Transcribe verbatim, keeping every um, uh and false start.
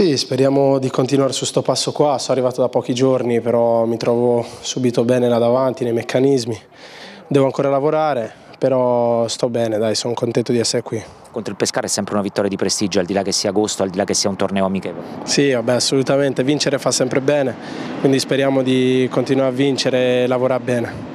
Sì, speriamo di continuare su sto passo qua. Sono arrivato da pochi giorni, però mi trovo subito bene là davanti nei meccanismi. Devo ancora lavorare, però sto bene, dai, sono contento di essere qui. Contro il Pescara è sempre una vittoria di prestigio, al di là che sia agosto, al di là che sia un torneo amichevole. Sì, vabbè, assolutamente, vincere fa sempre bene, quindi speriamo di continuare a vincere e lavorare bene.